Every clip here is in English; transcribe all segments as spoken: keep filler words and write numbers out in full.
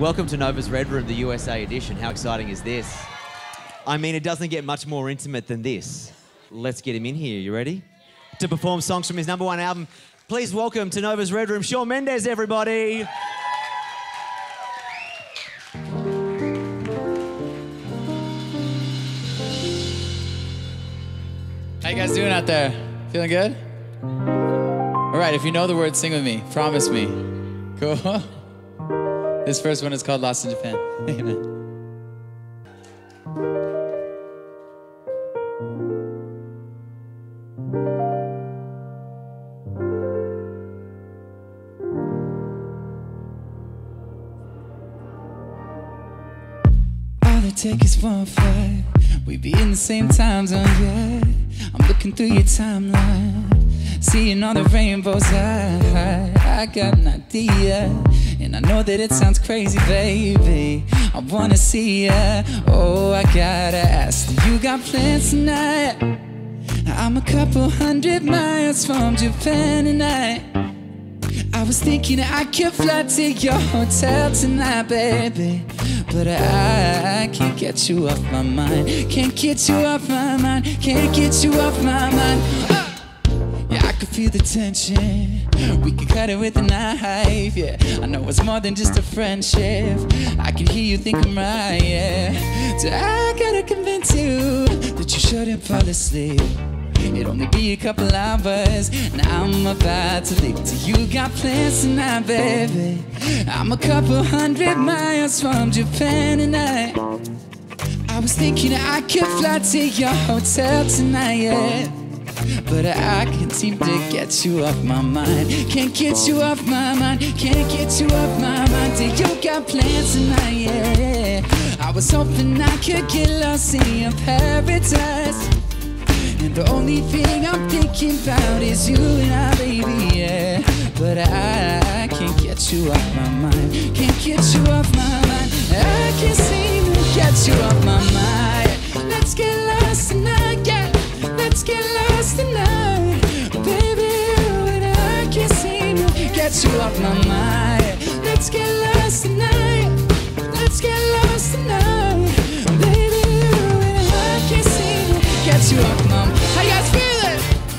Welcome to Nova's Red Room, the U S A edition. How exciting is this? I mean, it doesn't get much more intimate than this. Let's get him in here. You ready? To perform songs from his number one album. Please welcome to Nova's Red Room, Shawn Mendes, everybody. How you guys doing out there? Feeling good? All right, if you know the word, sing with me. Promise me. Cool. This first one is called Lost in Japan. Amen. All it takes is one flight. We be in the same time zone, yeah. I'm looking through your timeline, seeing all the rainbows. I, I got an idea, and I know that it sounds crazy, baby. I wanna see ya. Oh, I gotta ask, do you got plans tonight? I'm a couple hundred miles from Japan tonight. I was thinking I could fly to your hotel tonight, baby, but I, I can't get you off my mind. Can't get you off my mind. Can't get you off my mind. Uh, yeah, I could feel the tension. We could cut it with a knife, yeah. I know it's more than just a friendship. I can hear you think I'm right, yeah. So I gotta convince you that you shouldn't fall asleep. It'll only be a couple hours, and I'm about to leave. Do you got plans tonight, baby? I'm a couple hundred miles from Japan tonight. I was thinking I could fly to your hotel tonight, yeah, but I can't seem to get you off my mind. Can't get you off my mind. Can't get you off my mind. Do you got plans tonight, yeah? I was hoping I could get lost in your paradise, and the only thing I'm thinking about is you and I, baby, yeah. But I, I can't get you off my mind. Can't get you off my mind. I can't seem to get you off my mind. Let's get lost tonight, yeah. Let's get lost tonight, baby. But I can't seem to get you off my mind. Let's get lost tonight. Let's get lost tonight, baby. But I can't seem to get you off my mind. How you guys feeling?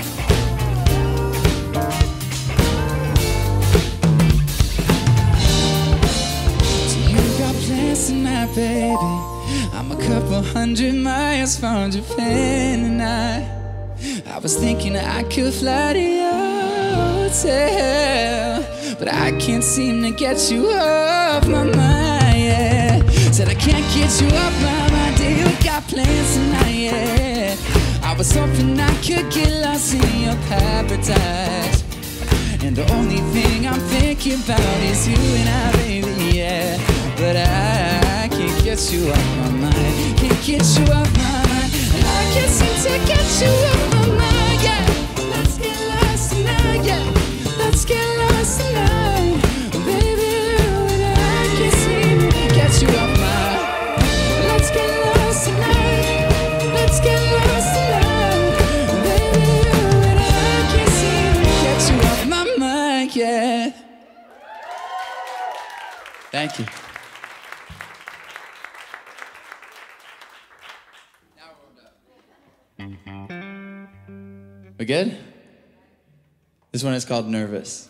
So you got plans tonight, baby? I'm a couple hundred miles from Japan tonight. I was thinking I could fly to your hotel, but I can't seem to get you off my mind, yeah. Said I can't get you off my mind. Do you got plans tonight, yeah? I was hoping I could get lost in your paradise, and the only thing I'm thinking about is you and I, baby, yeah. But I, I can't get you off my mind. Can't get you off my mind. I can't seem to get you off my mind, yeah. Let's get lost tonight, yeah. Let's get lost tonight, baby. But I can't seem to get you off my mind. Let's get lost tonight. Let's get lost tonight, baby. But I can't seem to get you off my mind, yeah. Thank you. We good? This one is called Nervous.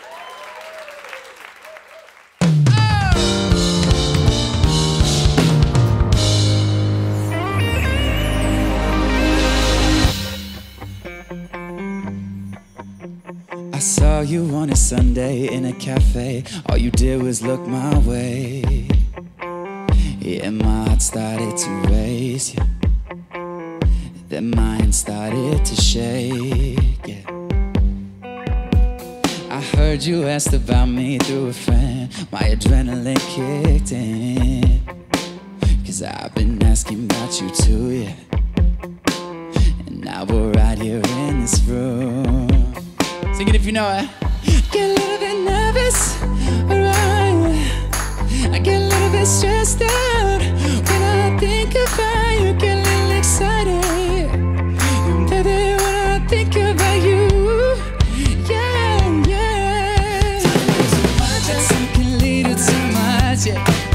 I saw you on a Sunday in a cafe. All you did was look my way. Yeah, my heart started to race, yeah. Then mine started to shake, yeah. I heard you asked about me through a friend. My adrenaline kicked in, cause I've been asking about you too, yeah. And now we're right here in this room. Sing it if you know it. Get a little bit nervous, alright. I get a little bit stressed out when I think about you. Get a little excited, and baby, when I think about you, yeah, yeah. Too much, can lead to too much, yeah.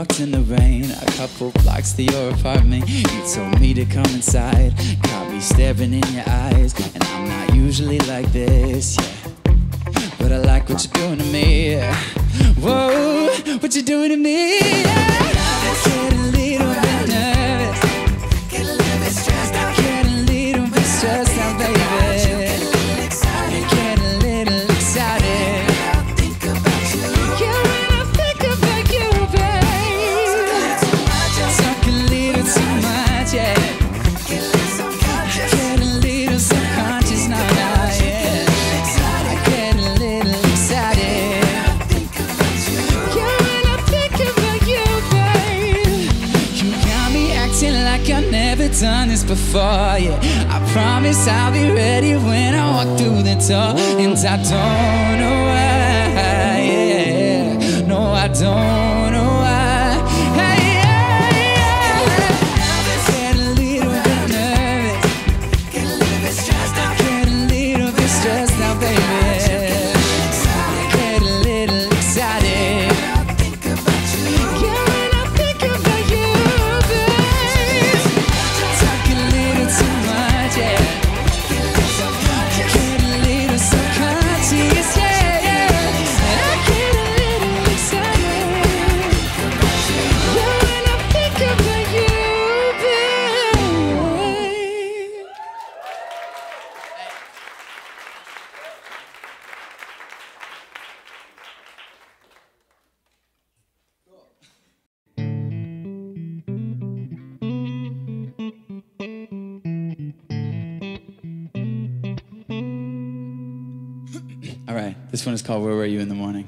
walked in the rain, a couple blocks to your apartment. You told me to come inside, caught me staring in your eyes. And I'm not usually like this, yeah, but I like what you're doing to me. Whoa, what you doing to me? Yeah. Get a little bit nervous, get a little bit stressed out, get a little bit stressed out, baby. Done this before, yeah. I promise I'll be ready when I walk through the door. And I don't know why, yeah. No, I don't know why. Hey, yeah, yeah. Get a little bit nervous, get a little bit stressed out, get a little bit stressed out, baby. Get a little excited. All right, this one is called Where Were You in the Morning?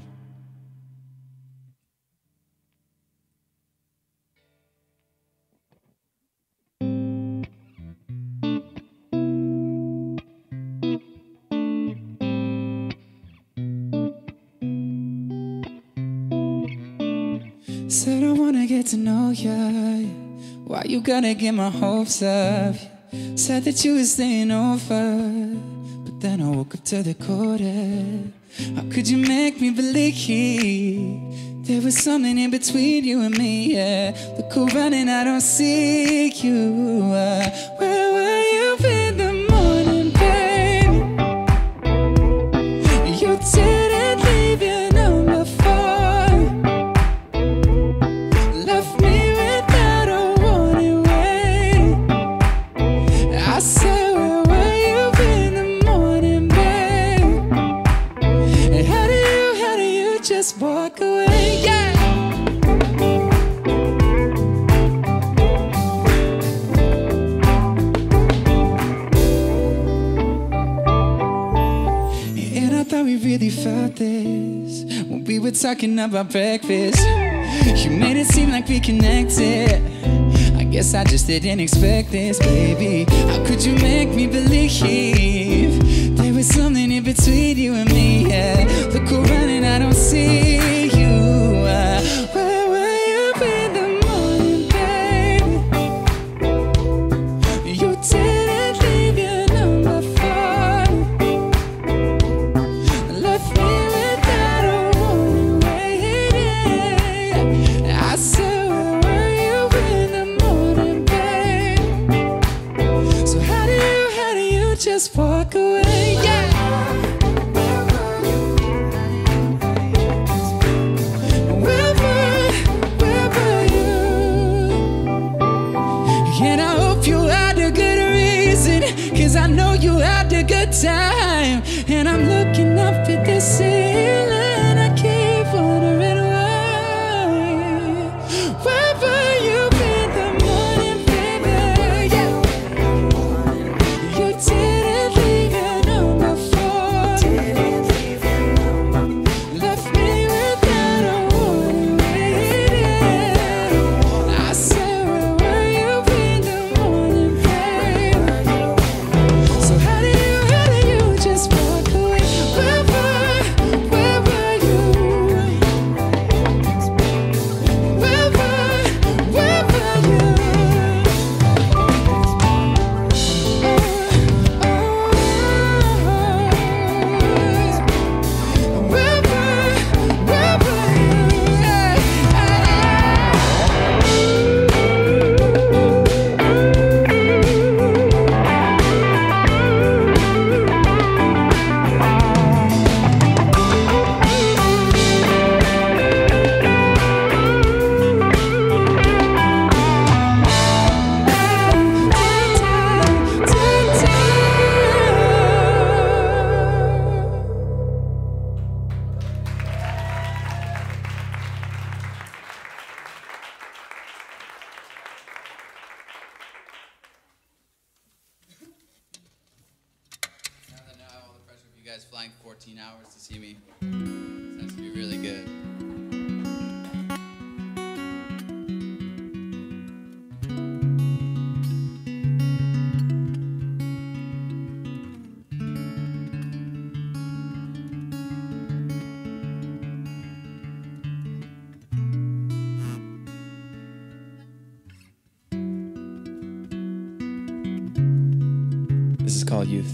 Said I wanna get to know ya. Why you gotta get my hopes up? Said that you were staying over, but then I woke up to the quarter. How could you make me believe there was something in between you and me? Yeah, look around and I don't see you. Uh, where were you in the morning, baby? You didn't leave your number phone, left me without a warning, waiting. I said, just walk away, yeah. And I thought we really felt this when we were talking about breakfast. You made it seem like we connected. I guess I just didn't expect this, baby. How could you make me believe there was something in between you and me? Yeah, look around and I don't see you. Uh, where were you in the morning, baby? You didn't leave your number phone, left me without a warning, waiting. I said, where were you in the morning, baby? So how do you, how do you just walk away? Yeah. Where were, where were you? And I hope you had a good reason, 'cause I know you had a good time. And I'm looking up at the ceiling, I keep wondering why. Where were you in the morning, baby? Yeah. You didn't leave your number phone, left me without a warning, waiting. I said, where were you in the morning, babe? So how do you, how do you fourteen hours to see me. It has to be really good. This is called Youth.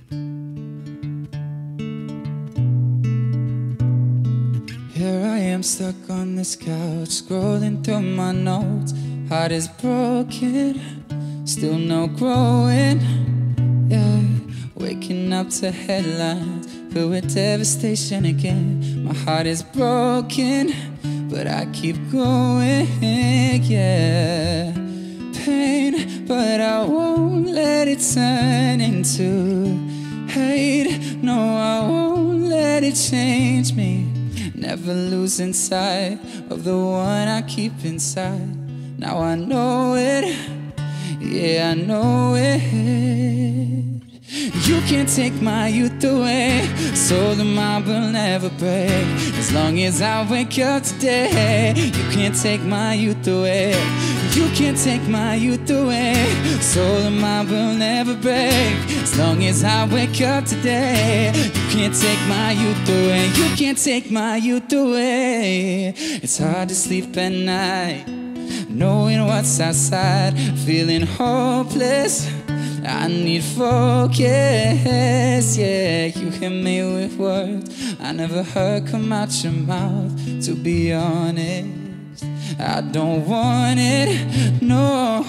Here I am stuck on this couch, scrolling through my notes. Heart is broken, still no growing. Yeah, waking up to headlines filled with devastation again. My heart is broken, but I keep going. Yeah, pain, but I won't let it turn into hate. No, I won't let it change me. Never losing sight of the one I keep inside. Now I know it, yeah, I know it. You can't take my youth away, so the mob will never break. As long as I wake up today, you can't take my youth away. You can't take my youth away, so the mob will never break. As long as I wake up today, you can't take my youth away. You can't take my youth away. It's hard to sleep at night, knowing what's outside, feeling hopeless. I need focus, yeah. You hit me with words I never heard come out your mouth. To be honest, I don't want it, no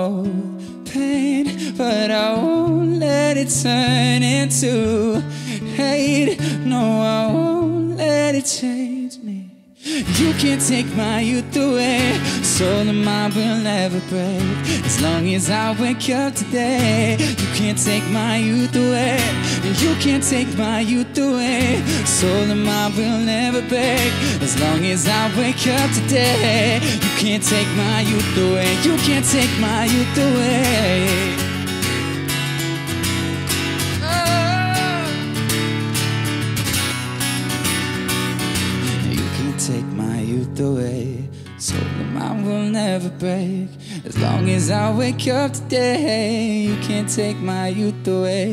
pain, but I won't let it turn into hate. No, I won't let it change me. You can't take my youth away, so the mob will never break. As long as I wake up today, you can't take my youth away. You can't take my youth away, so the mob will never break. As long as I wake up today, you can't take my youth away. You can't take my youth away. Take my youth away, so the mind will never break. As long as I wake up today, you can't take my youth away.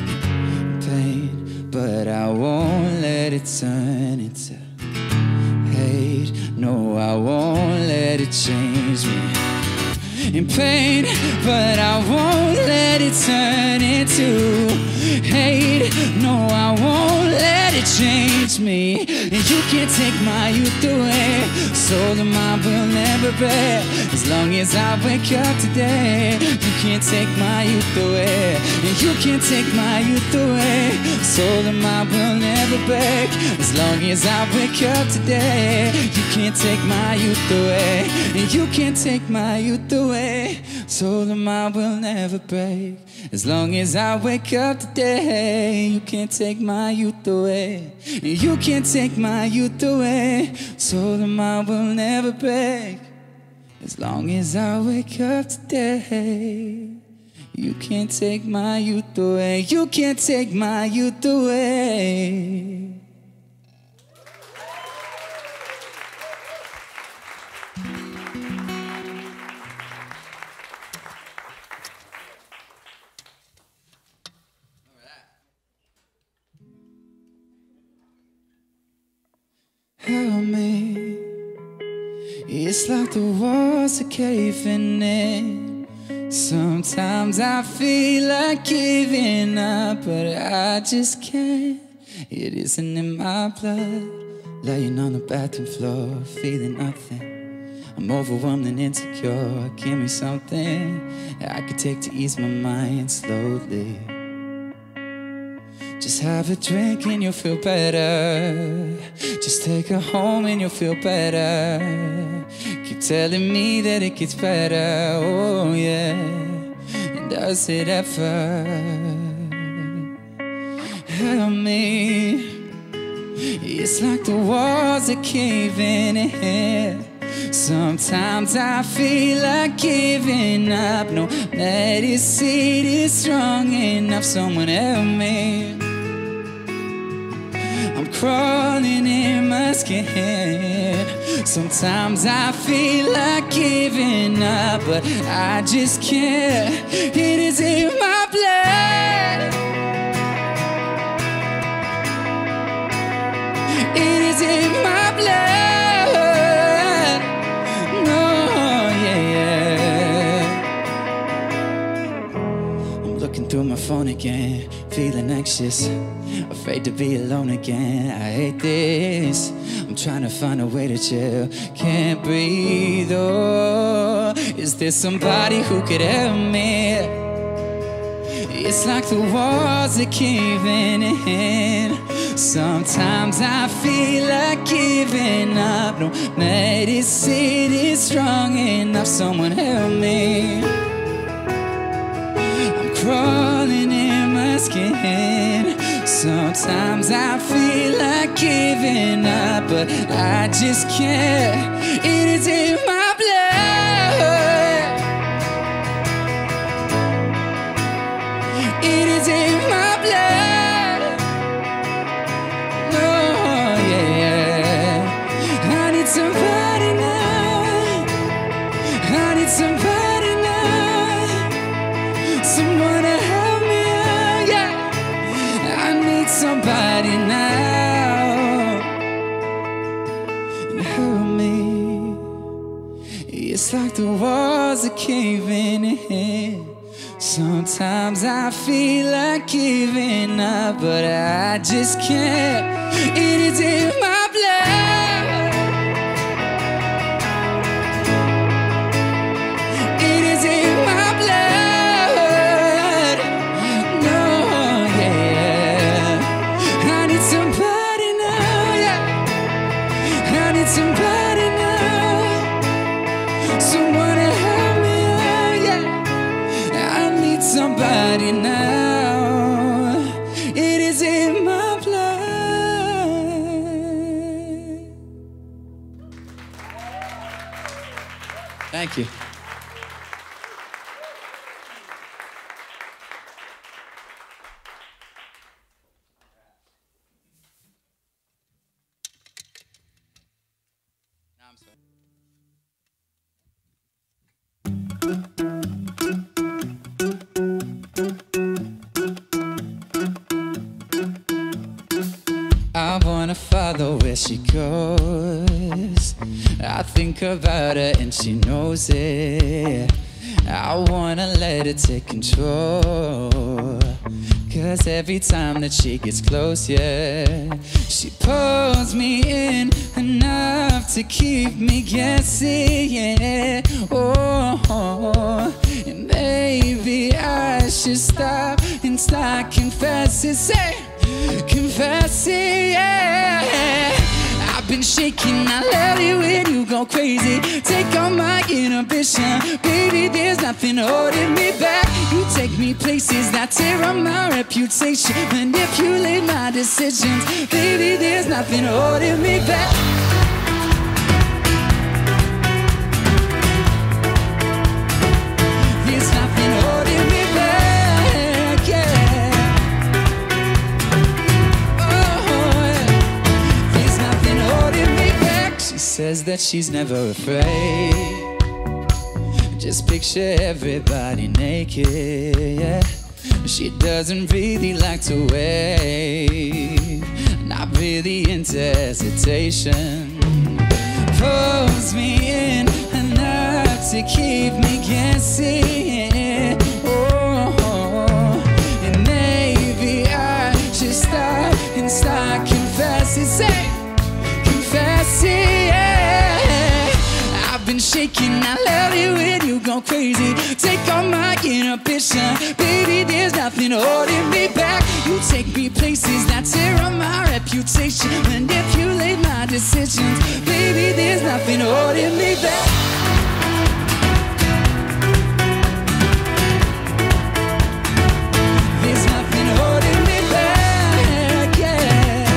Pain, but I won't let it turn into hate. No, I won't let it change me. In pain, but I won't let it turn into hate. No, I won't let it change me. And you can't take my youth away, so the mob will never break. As long as I wake up today, you can't take my youth away. And you can't take my youth away, so the mob will never break. As long as I wake up today, you can't take my youth away. And you can't take my youth away, so the mob will never break. As long as I wake up today, you can't take my youth away. And you can't take my youth away, so the mob will never break. As long as I wake up today, you can't take my youth away. You can't take my youth away. Help me. It's like the walls are caving in. Sometimes I feel like giving up, but I just can't. It isn't in my blood. Laying on the bathroom floor, feeling nothing. I'm overwhelmed and insecure. Give me something I could take to ease my mind slowly. Just have a drink and you'll feel better. Just take her home and you'll feel better. Keep telling me that it gets better, oh yeah. And does it ever? Help me. It's like the walls are caving in. Sometimes I feel like giving up. No medicine is strong enough. Someone help me. crawling in my skin. Sometimes I feel like giving up, but I just can't. It is in my blood. It is in my blood. No, yeah, yeah. I'm looking through my phone again, feeling anxious, afraid to be alone again. I hate this. I'm trying to find a way to chill. Can't breathe. Oh, is there somebody who could help me? It's like the walls are caving in. Sometimes I feel like giving up. No medicine is strong enough. Someone help me. I'm crawling in my skin. Sometimes I feel like giving up, but I just can't. It is in my blood. It is in my blood. No, yeah. I need somebody now. I need somebody now. Someone to help me out, yeah. I need somebody now and help me. It's like the walls are caving in. Sometimes I feel like giving up, but I just can't. It is in my blood. It is in my blood. No, yeah. I need somebody now, yeah. I need somebody now. Someone to help me out, yeah. I need somebody now. It is in my blood. Thank you. Now I'm sorry. I wanna follow where she goes. I think about her and she knows it. I wanna let her take control. Cause every time that she gets close, yeah, she pulls me in enough to keep me guessing, yeah. Oh, and maybe I should stop and start confessing, say, confessing, yeah. I've been shaking, I love it when you go crazy. Take all my inhibition, baby, there's nothing holding me back. You take me places that tear up my reputation, manipulate my decisions, baby, there's nothing holding me back. There's nothing holding me back, yeah. She says that she's never afraid. Just picture everybody naked, yeah. She doesn't really like to wait. Not really into hesitation. Pulls me in enough to keep me guessing. Oh, and maybe I should stop and start confessing. Say, confessing, yeah. I've been shaking, I love it when you go crazy. Take all my inhibition, baby, there's nothing holding me back. You take me places that tear up my reputation, manipulate my decisions, baby, there's nothing holding me back. There's nothing holding me back, yeah.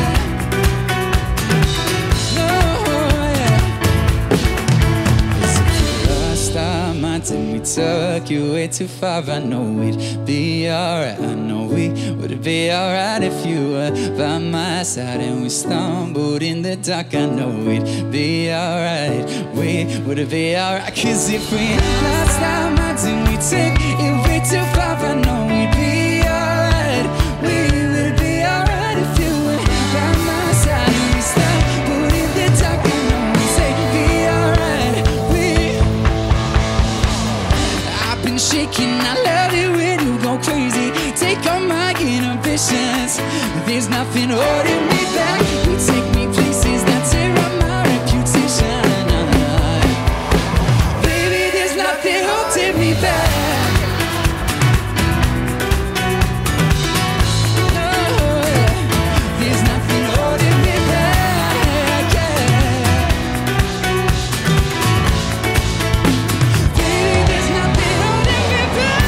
No, yeah. It's the first time I did me touch took you way too far. I know we'd be alright. I know we would be alright if you were by my side and we stumbled in the dark. I know we'd be alright. We would be alright. Cause if we lost our minds and we take it way too far, I know we'd be alright. We would be alright if you were by my side and we stumbled in the dark. I know we'd say be alright. We I've been shaking, I love it when you go crazy. Take all my inhibitions. There's nothing holding me back. You take me places that tear up my reputation. Baby, there's nothing holding me back. No, there's nothing holding me back, yeah. Baby, there's nothing holding me back.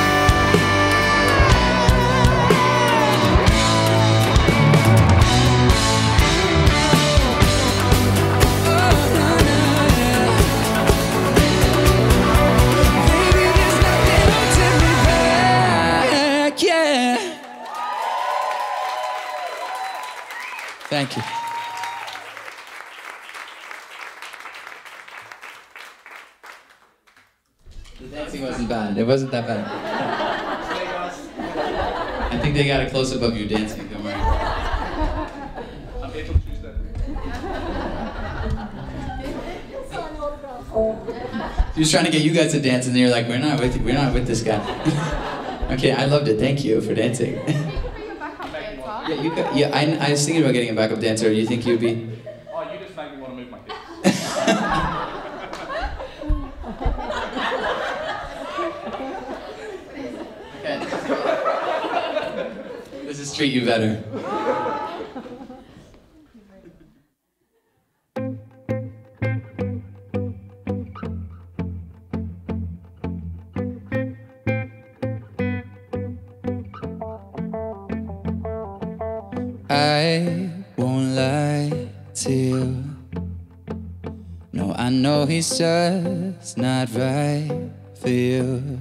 Oh, no, no, yeah. Baby, there's nothing holding me back, yeah. Thank you. The dancing wasn't bad. It wasn't that bad. I think they got a close-up of you dancing. Don't worry. I'm here till Tuesday. He was trying to get you guys to dance, and you're like, "We're not with you. We're not with this guy." Okay, I loved it. Thank you for dancing. Yeah, you got, yeah. I, I was thinking about getting a backup dancer. Do you think you'd be? Oh, you just make me want to move my hips. This is treat you better. I won't lie to you. No, I know he's just not right for you.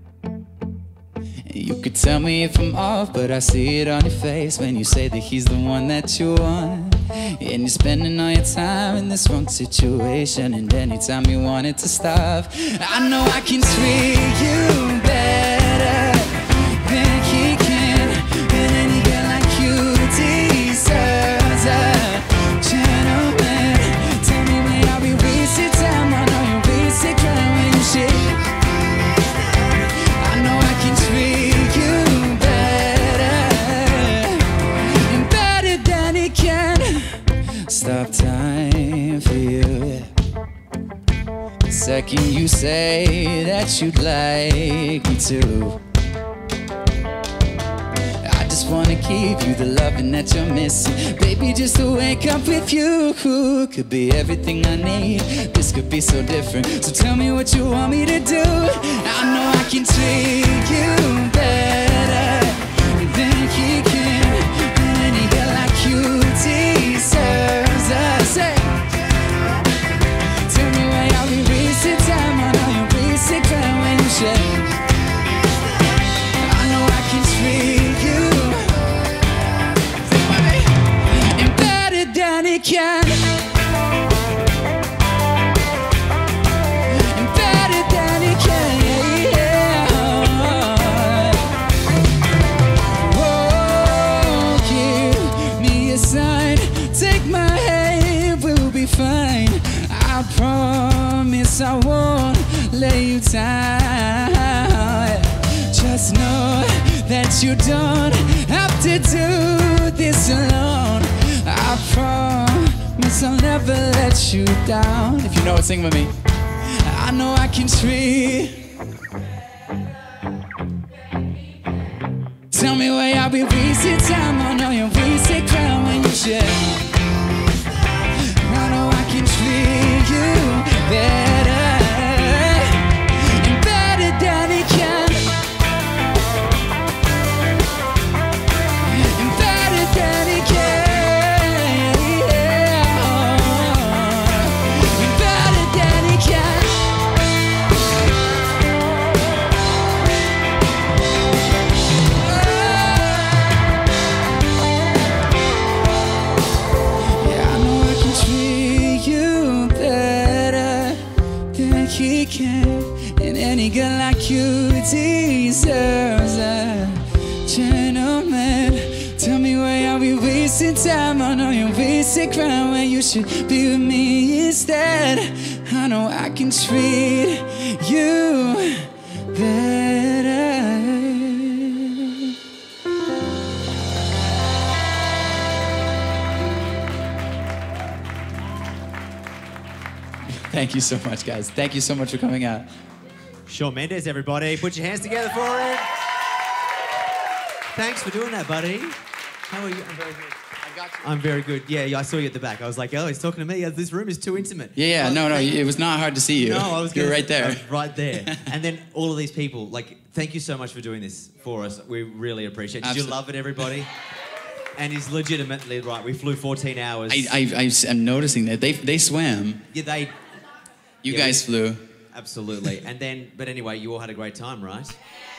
You could tell me if I'm off, but I see it on your face when you say that he's the one that you want. And you're spending all your time in this wrong situation, and anytime you want it to stop, I know I can treat you better than he can. And any girl like you deserves a gentleman. Tell me when I'll be wasting time. I know you're wasting time when you shake. I know I can treat you better, and better than he can. Stop time for you. The second you say that you'd like me to, I just wanna give you the loving that you're missing. Baby, just to wake up with you could be everything I need. This could be so different. So tell me what you want me to do. I know I can treat you better than he can. And any girl like you deserves a say. Tell me why I'll be wasting time. I know you're wasting time when you shake. I know I can treat you and better than he can. And better than he can, yeah. Whoa, give me a sign. Take my hand, we'll be fine. I promise I won't lay you down. Just know that you don't have to do this alone. I promise I'll never let you down. If you know it, sing with me. I know I can treat. Tell me why I'll be wasting time. I know you're wasting time when you share. I know I can treat you better, and better than he can. And better than he can. And better than he can. can. And any girl like you deserves a gentleman. Tell me why are we wasting time? I know you're wasting ground when you should be with me instead. I know I can treat you better. Thank you so much, guys. Thank you so much for coming out. Shawn Mendes, everybody. Put your hands together for him. Thanks for doing that, buddy. How are you? I'm very good. I got you. I'm very good. Yeah, yeah, I saw you at the back. I was like, oh, he's talking to me. This room is too intimate. Yeah, yeah, Oh, no, no, thank- it was not hard to see you. No, I was You're gonna right say- I there. was right there. And then all of these people, like, thank you so much for doing this for us. We really appreciate it. Did Absolutely. you love it, everybody? And he's legitimately right. We flew fourteen hours. I, I, I, I'm noticing that they, they swam. yeah, they You Yeah, guys we- flew. absolutely. And then, but anyway, you all had a great time, right?